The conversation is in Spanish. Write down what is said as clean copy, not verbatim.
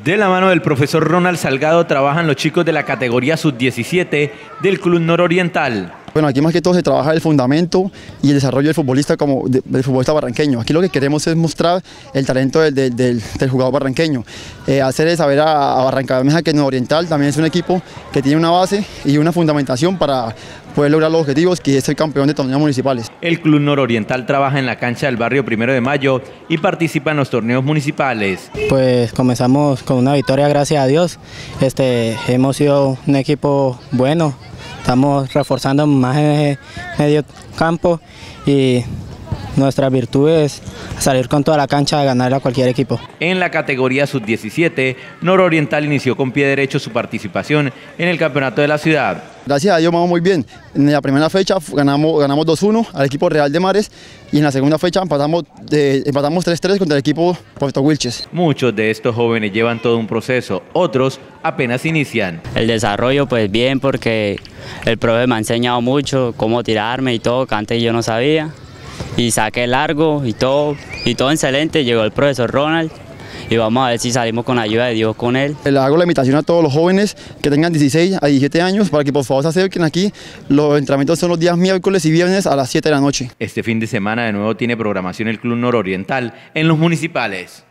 De la mano del profesor Ronald Salgado trabajan los chicos de la categoría sub-17 del Club Nororiental. Bueno, aquí más que todo se trabaja el fundamento y el desarrollo del futbolista del futbolista barranqueño. Aquí lo que queremos es mostrar el talento del jugador barranqueño. Hacerle saber a Barranca Bermeja que Nororiental también es un equipo que tiene una base y una fundamentación para poder lograr los objetivos, que es ser campeón de torneos municipales. El Club Nororiental trabaja en la cancha del barrio 1 de Mayo y participa en los torneos municipales. Pues comenzamos con una victoria, gracias a Dios. Hemos sido un equipo bueno. Estamos reforzando más en el medio campo y nuestra virtud es salir con toda la cancha a ganarle a cualquier equipo. En la categoría sub-17, Nororiental inició con pie derecho su participación en el campeonato de la ciudad. Gracias a Dios vamos muy bien. En la primera fecha ganamos 2-1 al equipo Real de Mares y en la segunda fecha empatamos 3-3 contra el equipo Puerto Wilches. Muchos de estos jóvenes llevan todo un proceso, otros apenas inician. El desarrollo pues bien, porque el profe me ha enseñado mucho cómo tirarme y todo, que antes yo no sabía. Y saqué largo y todo excelente. Llegó el profesor Ronald y vamos a ver si salimos con la ayuda de Dios con él. Le hago la invitación a todos los jóvenes que tengan 16 a 17 años para que por favor se acerquen aquí. Los entrenamientos son los días miércoles y viernes a las 7 de la noche. Este fin de semana de nuevo tiene programación el Club Nororiental en los municipales.